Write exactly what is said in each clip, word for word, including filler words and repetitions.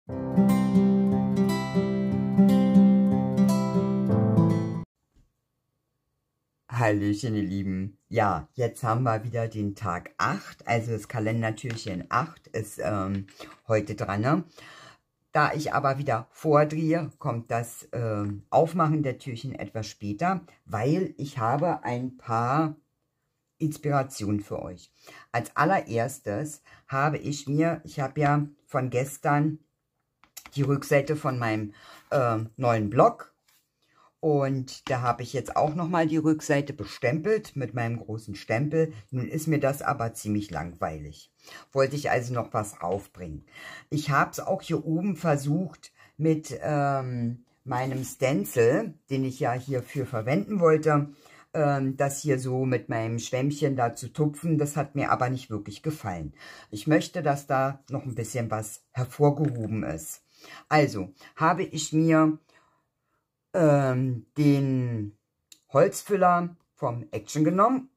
Hallöchen, ihr Lieben. Ja, jetzt haben wir wieder den Tag acht, also das Kalendertürchen acht ist ähm, heute dran. Ne? Da ich aber wieder vordrehe, kommt das ähm, Aufmachen der Türchen etwas später, weil ich habe ein paar Inspirationen für euch. Als allererstes habe ich mir, ich habe ja von gestern die Rückseite von meinem äh, neuen Blog. Und da habe ich jetzt auch nochmal die Rückseite bestempelt mit meinem großen Stempel. Nun ist mir das aber ziemlich langweilig. Wollte ich also noch was raufbringen. Ich habe es auch hier oben versucht mit ähm, meinem Stencil, den ich ja hierfür verwenden wollte, ähm, das hier so mit meinem Schwämmchen da zu tupfen. Das hat mir aber nicht wirklich gefallen. Ich möchte, dass da noch ein bisschen was hervorgehoben ist. Also habe ich mir den Holzfüller vom Action genommen.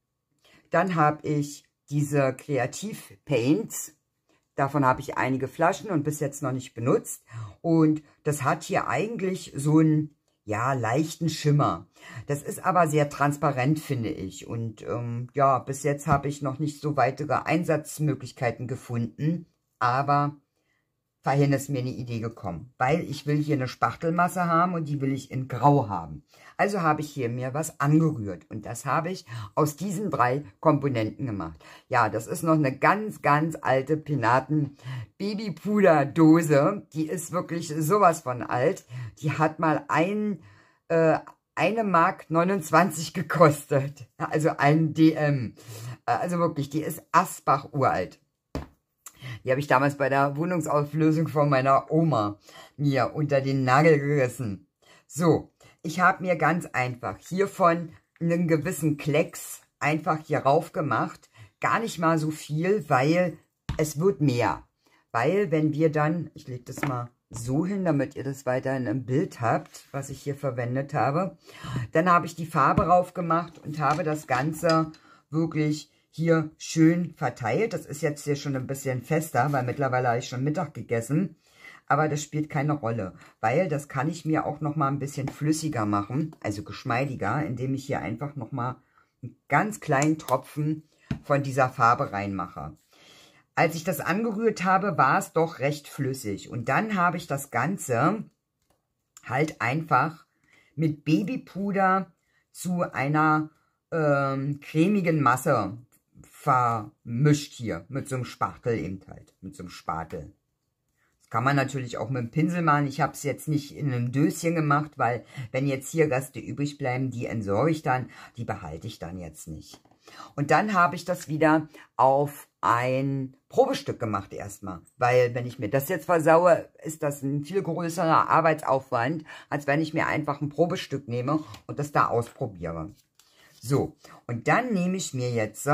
Dann habe ich diese Kreativ-Paints. Davon habe ich einige Flaschen und bis jetzt noch nicht benutzt. Und das hat hier eigentlich so einen, ja, leichten Schimmer. Das ist aber sehr transparent, finde ich. Und ähm, ja, bis jetzt habe ich noch nicht so weitere Einsatzmöglichkeiten gefunden. Aber vorhin ist mir eine Idee gekommen, weil ich will hier eine Spachtelmasse haben und die will ich in Grau haben. Also habe ich hier mir was angerührt und das habe ich aus diesen drei Komponenten gemacht. Ja, das ist noch eine ganz, ganz alte Penaten Babypuderdose. Die ist wirklich sowas von alt. Die hat mal ein, äh, eine Mark neunundzwanzig gekostet. Also ein D M. Also wirklich, die ist Asbach uralt. Die habe ich damals bei der Wohnungsauflösung von meiner Oma mir unter den Nagel gerissen. So, ich habe mir ganz einfach hiervon einen gewissen Klecks einfach hier rauf gemacht. Gar nicht mal so viel, weil es wird mehr. Weil wenn wir dann, ich lege das mal so hin, damit ihr das weiterhin im Bild habt, was ich hier verwendet habe. Dann habe ich die Farbe rauf gemacht und habe das Ganze wirklich hier schön verteilt. Das ist jetzt hier schon ein bisschen fester, weil mittlerweile habe ich schon Mittag gegessen. Aber das spielt keine Rolle, weil das kann ich mir auch noch mal ein bisschen flüssiger machen, also geschmeidiger, indem ich hier einfach noch mal einen ganz kleinen Tropfen von dieser Farbe reinmache. Als ich das angerührt habe, war es doch recht flüssig. Und dann habe ich das Ganze halt einfach mit Babypuder zu einer ähm, cremigen Masse vermischt hier mit so einem Spachtel eben halt, mit so einem Spatel. Das kann man natürlich auch mit dem Pinsel machen. Ich habe es jetzt nicht in einem Döschen gemacht, weil wenn jetzt hier Reste übrig bleiben, die entsorge ich dann, die behalte ich dann jetzt nicht. Und dann habe ich das wieder auf ein Probestück gemacht erstmal, weil wenn ich mir das jetzt versaue, ist das ein viel größerer Arbeitsaufwand, als wenn ich mir einfach ein Probestück nehme und das da ausprobiere. So, und dann nehme ich mir jetzt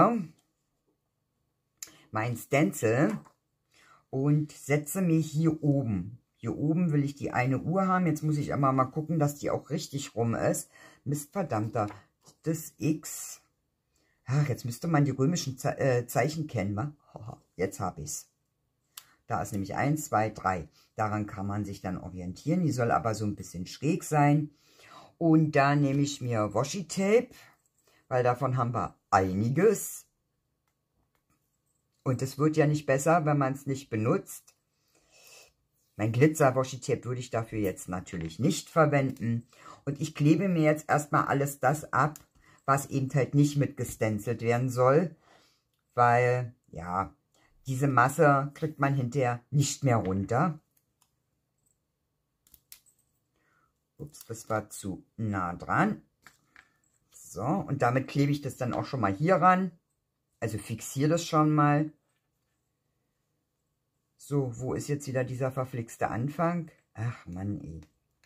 mein Stencil und setze mir hier oben. Hier oben will ich die eine Uhr haben. Jetzt muss ich einmal mal gucken, dass die auch richtig rum ist. Mist, verdammter. Das X. Ach, jetzt müsste man die römischen Ze äh, Zeichen kennen, wa? Jetzt habe ich es. Da ist nämlich eins, zwei, drei. Daran kann man sich dann orientieren. Die soll aber so ein bisschen schräg sein. Und da nehme ich mir Washi-Tape, weil davon haben wir einiges. Und es wird ja nicht besser, wenn man es nicht benutzt. Mein Glitzer-Washi-Tape würde ich dafür jetzt natürlich nicht verwenden. Und ich klebe mir jetzt erstmal alles das ab, was eben halt nicht mit gestencelt werden soll. Weil, ja, diese Masse kriegt man hinterher nicht mehr runter. Ups, das war zu nah dran. So, und damit klebe ich das dann auch schon mal hier ran. Also fixiere das schon mal. So, wo ist jetzt wieder dieser verflixte Anfang? Ach Mann, ey.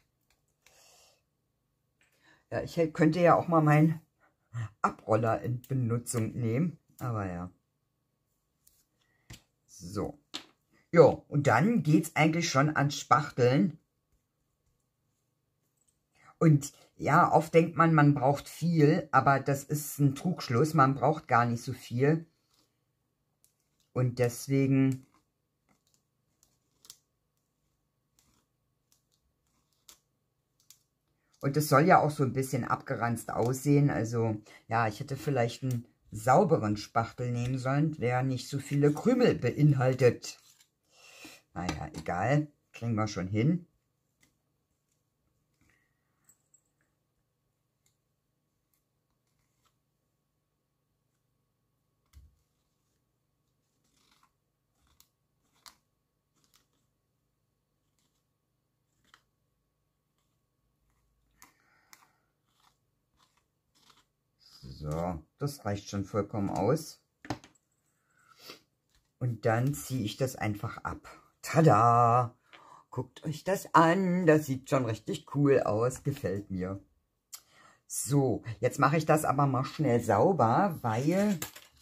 Ja, ich könnte ja auch mal meinen Abroller in Benutzung nehmen. Aber ja. So. Ja, und dann geht es eigentlich schon ans Spachteln. Und ja, oft denkt man, man braucht viel, aber das ist ein Trugschluss. Man braucht gar nicht so viel. Und deswegen Und es soll ja auch so ein bisschen abgeranzt aussehen. Also, ja, ich hätte vielleicht einen sauberen Spachtel nehmen sollen, der nicht so viele Krümel beinhaltet. Naja, egal. Kriegen wir schon hin. So, das reicht schon vollkommen aus. Und dann ziehe ich das einfach ab. Tada! Guckt euch das an. Das sieht schon richtig cool aus. Gefällt mir. So, jetzt mache ich das aber mal schnell sauber, weil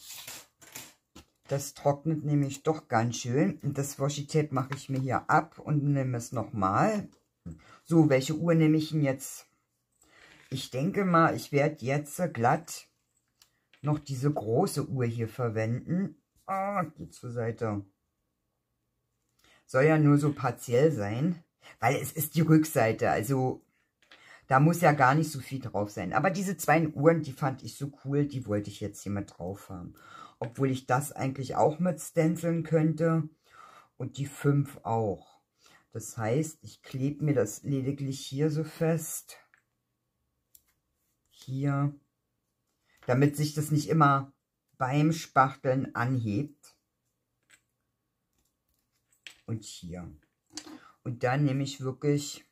das trocknet nämlich doch ganz schön. Und das Washi-Tape mache ich mir hier ab und nehme es nochmal. So, welche Uhr nehme ich denn jetzt? Ich denke mal, ich werde jetzt glatt noch diese große Uhr hier verwenden. Ah, geht zur Seite. Soll ja nur so partiell sein, weil es ist die Rückseite. Also da muss ja gar nicht so viel drauf sein. Aber diese zwei Uhren, die fand ich so cool, die wollte ich jetzt hier mit drauf haben. Obwohl ich das eigentlich auch mit stenciln könnte und die fünf auch. Das heißt, ich klebe mir das lediglich hier so fest. Hier, damit sich das nicht immer beim Spachteln anhebt. Und hier. Und dann nehme ich wirklich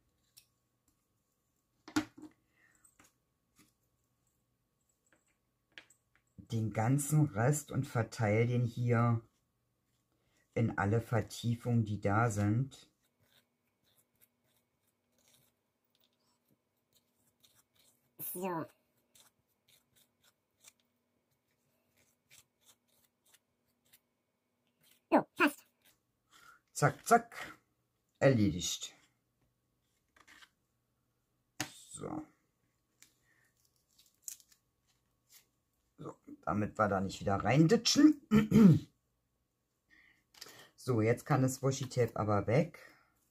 den ganzen Rest und verteile den hier in alle Vertiefungen, die da sind. So. So, passt. Zack, zack. Erledigt. So. So, damit wir da nicht wieder reinditschen. So, jetzt kann das Washi-Tape aber weg.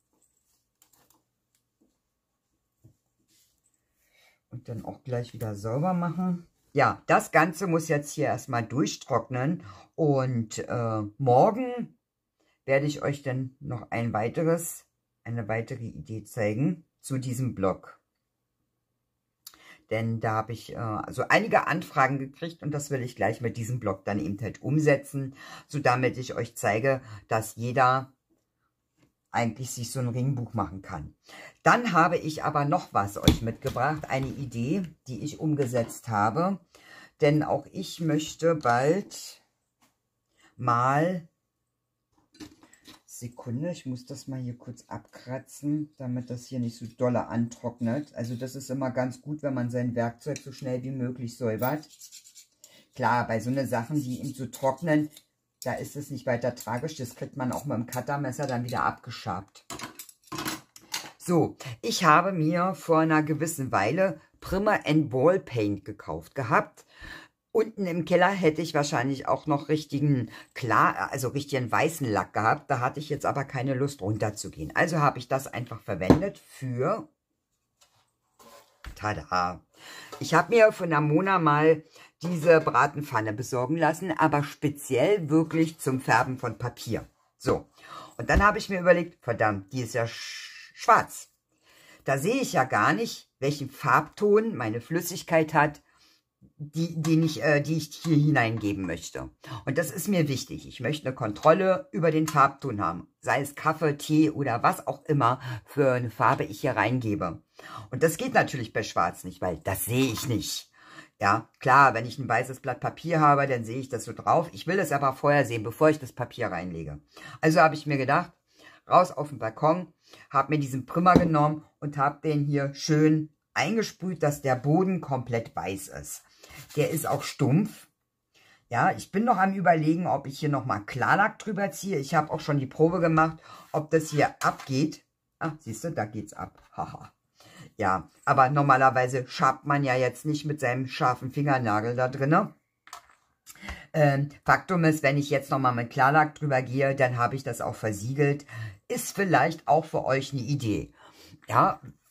Und dann auch gleich wieder sauber machen. Ja, das Ganze muss jetzt hier erstmal durchtrocknen. Und äh, morgen werde ich euch dann noch ein weiteres, eine weitere Idee zeigen zu diesem Blog. Denn da habe ich äh, also einige Anfragen gekriegt und das will ich gleich mit diesem Blog dann eben halt umsetzen, so damit ich euch zeige, dass jeder eigentlich sich so ein Ringbuch machen kann. Dann habe ich aber noch was euch mitgebracht, eine Idee, die ich umgesetzt habe. Denn auch ich möchte bald mal, Sekunde, ich muss das mal hier kurz abkratzen, damit das hier nicht so dolle antrocknet. Also das ist immer ganz gut, wenn man sein Werkzeug so schnell wie möglich säubert. Klar, bei so einer Sachen, die eben so trocknen, da ist es nicht weiter tragisch. Das kriegt man auch mit dem Cuttermesser dann wieder abgeschabt. So, ich habe mir vor einer gewissen Weile Primer and Wall Paint gekauft gehabt. Unten im Keller hätte ich wahrscheinlich auch noch richtigen, klar, also richtigen weißen Lack gehabt. Da hatte ich jetzt aber keine Lust runterzugehen. Also habe ich das einfach verwendet für, tada, ich habe mir von der Mona mal diese Bratenpfanne besorgen lassen, aber speziell wirklich zum Färben von Papier. So, und dann habe ich mir überlegt, verdammt, die ist ja sch schwarz. Da sehe ich ja gar nicht, welchen Farbton meine Flüssigkeit hat, die, die, ich, äh, die ich hier hineingeben möchte. Und das ist mir wichtig. Ich möchte eine Kontrolle über den Farbton haben. Sei es Kaffee, Tee oder was auch immer für eine Farbe ich hier reingebe. Und das geht natürlich bei Schwarz nicht, weil das sehe ich nicht. Ja, klar, wenn ich ein weißes Blatt Papier habe, dann sehe ich das so drauf. Ich will das aber vorher sehen, bevor ich das Papier reinlege. Also habe ich mir gedacht, raus auf den Balkon, habe mir diesen Primer genommen und habe den hier schön eingesprüht, dass der Boden komplett weiß ist. Der ist auch stumpf. Ja, ich bin noch am Überlegen, ob ich hier nochmal Klarlack drüber ziehe. Ich habe auch schon die Probe gemacht, ob das hier abgeht. Ach, siehst du, da geht's ab. Haha. Ja, aber normalerweise schabt man ja jetzt nicht mit seinem scharfen Fingernagel da drin. Ähm, Faktum ist, wenn ich jetzt nochmal mit Klarlack drüber gehe, dann habe ich das auch versiegelt. Ist vielleicht auch für euch eine Idee. Ja,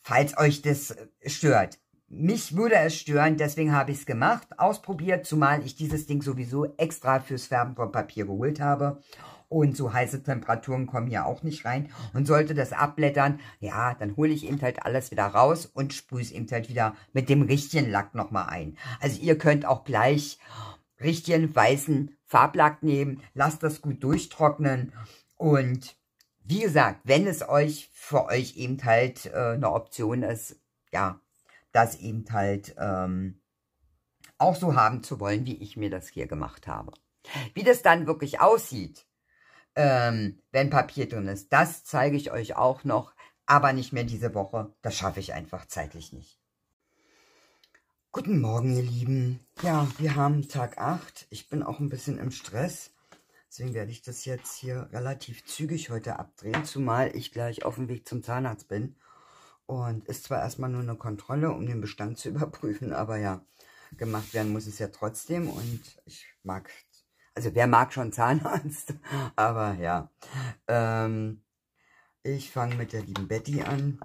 falls euch das stört. Mich würde es stören, deswegen habe ich es gemacht, ausprobiert, zumal ich dieses Ding sowieso extra fürs Färben von Papier geholt habe. Und so heiße Temperaturen kommen hier auch nicht rein. Und sollte das abblättern, ja, dann hole ich eben halt alles wieder raus und sprühe es eben halt wieder mit dem richtigen Lack nochmal ein. Also ihr könnt auch gleich richtigen weißen Farblack nehmen, lasst das gut durchtrocknen. Und wie gesagt, wenn es euch für euch eben halt äh, eine Option ist, ja, das eben halt ähm, auch so haben zu wollen, wie ich mir das hier gemacht habe. Wie das dann wirklich aussieht, ähm, wenn Papier drin ist, das zeige ich euch auch noch, aber nicht mehr diese Woche. Das schaffe ich einfach zeitlich nicht. Guten Morgen, ihr Lieben. Ja, wir haben Tag acht. Ich bin auch ein bisschen im Stress. Deswegen werde ich das jetzt hier relativ zügig heute abdrehen, zumal ich gleich auf dem Weg zum Zahnarzt bin. Und ist zwar erstmal nur eine Kontrolle, um den Bestand zu überprüfen, aber ja, gemacht werden muss es ja trotzdem. Und ich mag, also wer mag schon Zahnarzt? Aber ja, ähm, ich fange mit der lieben Betty an.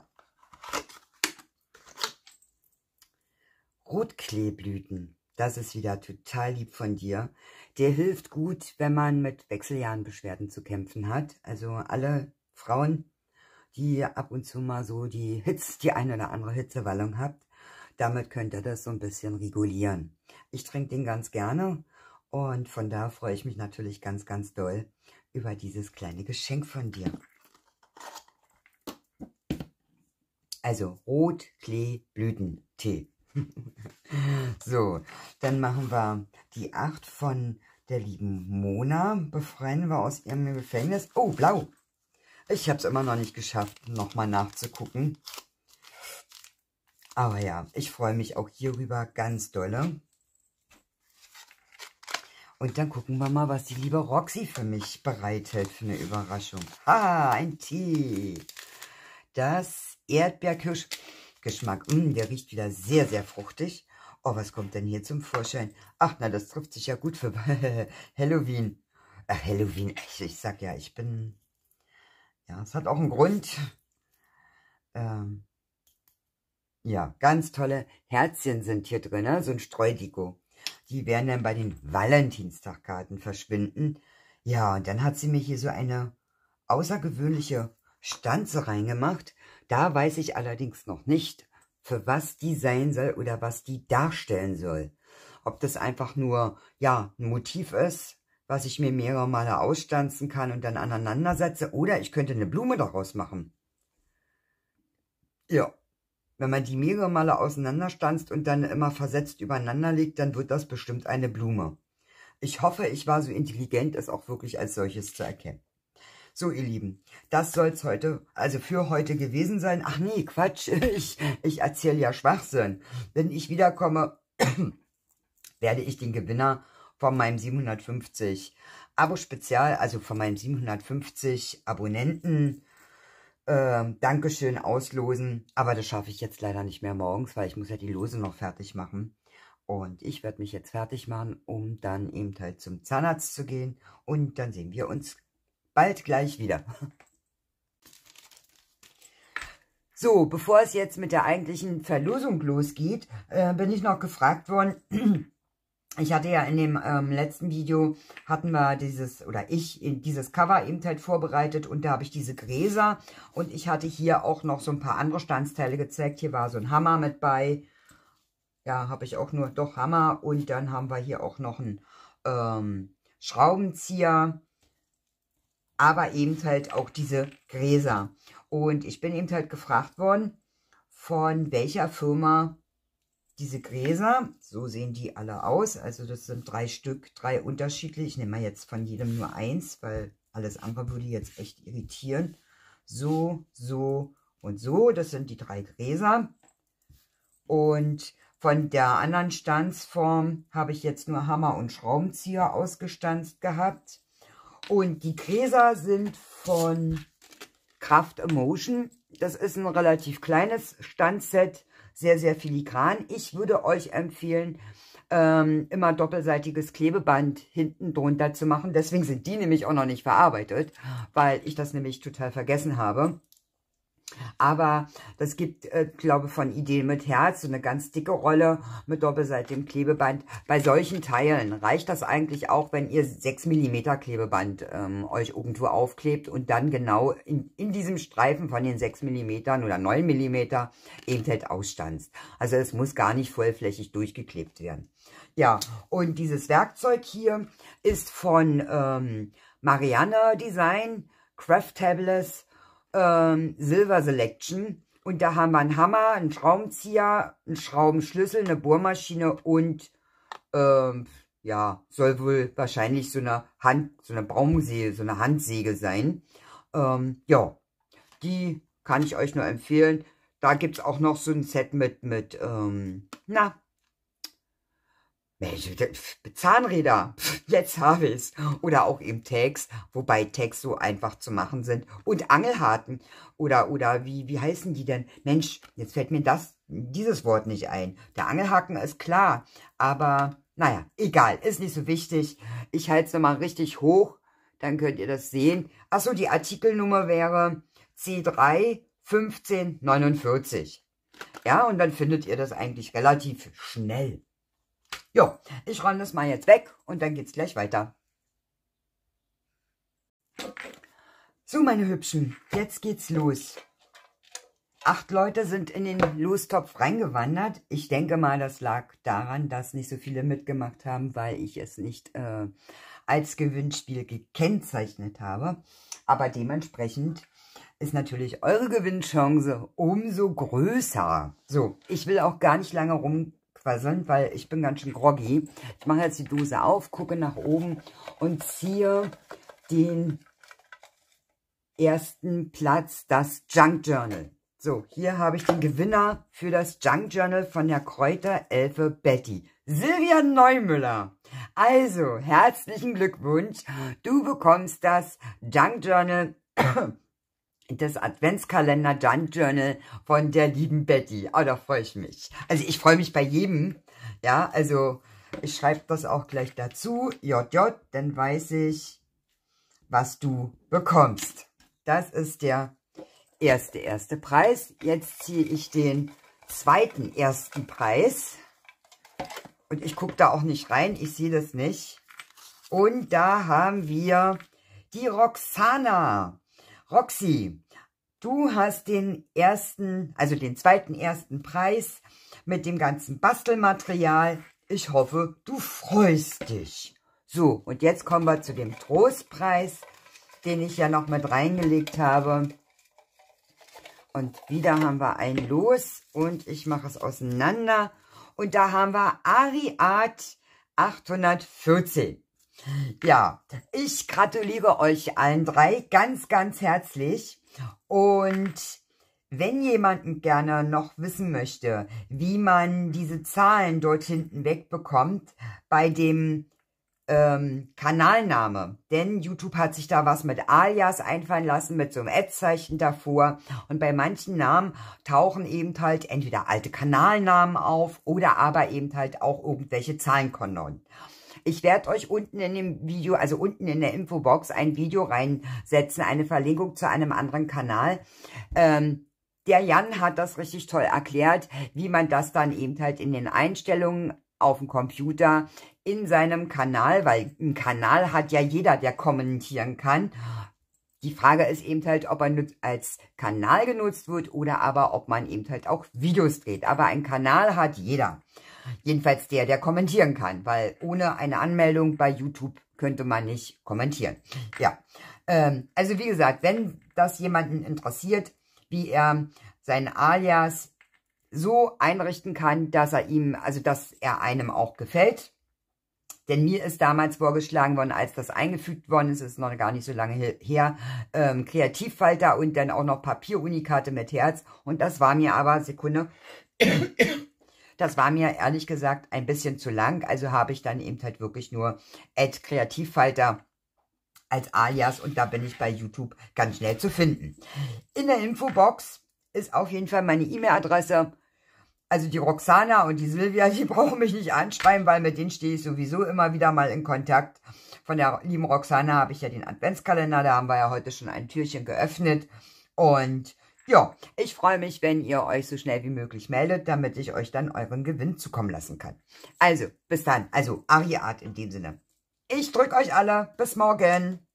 Rotkleeblüten, das ist wieder total lieb von dir. Der hilft gut, wenn man mit Wechseljahrenbeschwerden zu kämpfen hat. Also alle Frauen, die ab und zu mal so die Hitze, die eine oder andere Hitzewallung habt, damit könnt ihr das so ein bisschen regulieren. Ich trinke den ganz gerne und von da freue ich mich natürlich ganz, ganz doll über dieses kleine Geschenk von dir. Also Rotkleeblütentee. So, dann machen wir die acht von der lieben Mona. Befreien wir aus ihrem Gefängnis. Oh, blau. Ich habe es immer noch nicht geschafft, nochmal nachzugucken. Aber ja, ich freue mich auch hierüber ganz dolle. Und dann gucken wir mal, was die liebe Roxy für mich bereithält für eine Überraschung. Ah, ein Tee. Das Erdbeerkirschgeschmack. Mm, der riecht wieder sehr, sehr fruchtig. Oh, was kommt denn hier zum Vorschein? Ach, na, das trifft sich ja gut für Halloween. Ach, Halloween. Ich, ich sag ja, ich bin... Ja, es hat auch einen Grund. Ähm, ja, ganz tolle Herzchen sind hier drin, ne? So ein Streudeko. Die werden dann bei den Valentinstagkarten verschwinden. Ja, und dann hat sie mir hier so eine außergewöhnliche Stanze reingemacht. Da weiß ich allerdings noch nicht, für was die sein soll oder was die darstellen soll. Ob das einfach nur, ja, ein Motiv ist, was ich mir mehrere Male ausstanzen kann und dann aneinander setze. Oder ich könnte eine Blume daraus machen. Ja, wenn man die mehrere Male auseinanderstanzt und dann immer versetzt übereinander legt, dann wird das bestimmt eine Blume. Ich hoffe, ich war so intelligent, es auch wirklich als solches zu erkennen. So, ihr Lieben, das soll es heute, also für heute gewesen sein. Ach nee, Quatsch, ich, ich erzähle ja Schwachsinn. Wenn ich wiederkomme, werde ich den Gewinner von meinem siebenhundertfünfzig Abo-Spezial, also von meinen siebenhundertfünfzig Abonnenten, äh, Dankeschön auslosen. Aber das schaffe ich jetzt leider nicht mehr morgens, weil ich muss ja die Lose noch fertig machen. Und ich werde mich jetzt fertig machen, um dann eben halt zum Zahnarzt zu gehen. Und dann sehen wir uns bald gleich wieder. So, bevor es jetzt mit der eigentlichen Verlosung losgeht, äh, bin ich noch gefragt worden. Ich hatte ja in dem ähm, letzten Video, hatten wir dieses, oder ich, dieses Cover eben halt vorbereitet und da habe ich diese Gräser und ich hatte hier auch noch so ein paar andere Standsteile gezeigt. Hier war so ein Hammer mit bei. Ja, habe ich auch nur, doch Hammer und dann haben wir hier auch noch einen ähm, Schraubenzieher, aber eben halt auch diese Gräser. Und ich bin eben halt gefragt worden, von welcher Firma diese Gräser, so sehen die alle aus, also das sind drei Stück, drei unterschiedliche, ich nehme mal jetzt von jedem nur eins, weil alles andere würde jetzt echt irritieren. So, so und so, das sind die drei Gräser. Und von der anderen Stanzform habe ich jetzt nur Hammer und Schraubenzieher ausgestanzt gehabt. Und die Gräser sind von Craft Emotion. Das ist ein relativ kleines Stanzset, sehr, sehr filigran. Ich würde euch empfehlen, ähm, immer doppelseitiges Klebeband hinten drunter zu machen. Deswegen sind die nämlich auch noch nicht verarbeitet, weil ich das nämlich total vergessen habe. Aber das gibt, äh, glaube von Ideen mit Herz, so eine ganz dicke Rolle mit doppelseitigem Klebeband. Bei solchen Teilen reicht das eigentlich auch, wenn ihr sechs Millimeter Klebeband ähm, euch irgendwo aufklebt und dann genau in, in diesem Streifen von den sechs Millimeter oder neun Millimeter eben halt ausstanzt. Also es muss gar nicht vollflächig durchgeklebt werden. Ja, und dieses Werkzeug hier ist von ähm, Marianne Design, Craftables, ähm, Silver Selection. Und da haben wir einen Hammer, einen Schraubenzieher, einen Schraubenschlüssel, eine Bohrmaschine und ähm, ja, soll wohl wahrscheinlich so eine Hand, so eine Baumsäge, so eine Handsäge sein. Ähm, ja, die kann ich euch nur empfehlen. Da gibt es auch noch so ein Set mit, mit ähm, na, Zahnräder, jetzt habe ich es. Oder auch eben Tags, wobei Tags so einfach zu machen sind. Und Angelhaken. Oder, oder wie, wie heißen die denn? Mensch, jetzt fällt mir das, dieses Wort nicht ein. Der Angelhaken ist klar, aber naja, egal, ist nicht so wichtig. Ich halte es nochmal richtig hoch, dann könnt ihr das sehen. Achso, die Artikelnummer wäre C drei fünfzehn neunundvierzig. Ja, und dann findet ihr das eigentlich relativ schnell. Jo, ich räume das mal jetzt weg und dann geht's gleich weiter. So, meine Hübschen, jetzt geht's los. Acht Leute sind in den Lostopf reingewandert. Ich denke mal, das lag daran, dass nicht so viele mitgemacht haben, weil ich es nicht äh, als Gewinnspiel gekennzeichnet habe. Aber dementsprechend ist natürlich eure Gewinnchance umso größer. So, ich will auch gar nicht lange rum weil ich bin ganz schön groggy. Ich mache jetzt die Dose auf, gucke nach oben und ziehe den ersten Platz, das Junk Journal. So, hier habe ich den Gewinner für das Junk Journal von der Kräuterelfe Betty, Silvia Neumüller. Also, herzlichen Glückwunsch. Du bekommst das Junk Journal das Adventskalender Junk Journal von der lieben Betty. Oh, da freue ich mich. Also ich freue mich bei jedem. Ja, also ich schreibe das auch gleich dazu. J J, dann weiß ich, was du bekommst. Das ist der erste, erste Preis. Jetzt ziehe ich den zweiten ersten Preis. Und ich gucke da auch nicht rein. Ich sehe das nicht. Und da haben wir die Roxana. Roxy, du hast den ersten, also den zweiten ersten Preis mit dem ganzen Bastelmaterial. Ich hoffe, du freust dich. So, und jetzt kommen wir zu dem Trostpreis, den ich ja noch mit reingelegt habe. Und wieder haben wir ein Los und ich mache es auseinander. Und da haben wir Ariad achthundertvierzehn. Ja, ich gratuliere euch allen drei ganz, ganz herzlich. Und wenn jemand gerne noch wissen möchte, wie man diese Zahlen dort hinten wegbekommt, bei dem ähm, Kanalname, denn YouTube hat sich da was mit Alias einfallen lassen, mit so einem Ad-Zeichen davor. Und bei manchen Namen tauchen eben halt entweder alte Kanalnamen auf oder aber eben halt auch irgendwelche Zahlenkonten. Ich werde euch unten in dem Video, also unten in der Infobox, ein Video reinsetzen, eine Verlinkung zu einem anderen Kanal. Ähm, der Jan hat das richtig toll erklärt, wie man das dann eben halt in den Einstellungen auf dem Computer in seinem Kanal, weil ein Kanal hat ja jeder, der kommentieren kann. Die Frage ist eben halt, ob er als Kanal genutzt wird oder aber ob man eben halt auch Videos dreht. Aber ein Kanal hat jeder. Jedenfalls der, der kommentieren kann, weil ohne eine Anmeldung bei YouTube könnte man nicht kommentieren. Ja, ähm, also wie gesagt, wenn das jemanden interessiert, wie er sein Alias so einrichten kann, dass er ihm, also dass er einem auch gefällt. Denn mir ist damals vorgeschlagen worden, als das eingefügt worden ist, ist noch gar nicht so lange her, ähm, Kreativfalter und dann auch noch Papierunikate mit Herz. Und das war mir aber, Sekunde, das war mir ehrlich gesagt ein bisschen zu lang. Also habe ich dann eben halt wirklich nur Add Kreativfalter als Alias und da bin ich bei YouTube ganz schnell zu finden. In der Infobox ist auf jeden Fall meine E-Mail-Adresse. Also die Roxana und die Silvia, die brauchen mich nicht anschreiben, weil mit denen stehe ich sowieso immer wieder mal in Kontakt. Von der lieben Roxana habe ich ja den Adventskalender, da haben wir ja heute schon ein Türchen geöffnet. Und Ja, ich freue mich, wenn ihr euch so schnell wie möglich meldet, damit ich euch dann euren Gewinn zukommen lassen kann. Also, bis dann. Also, Ariat in dem Sinne. Ich drücke euch alle. Bis morgen.